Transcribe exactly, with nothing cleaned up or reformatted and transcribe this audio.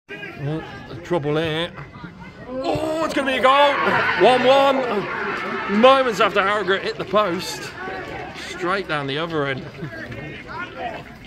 Oh, trouble here. Oh, it's going to be a goal. one one. Moments after Harrogate hit the post. Straight down the other end.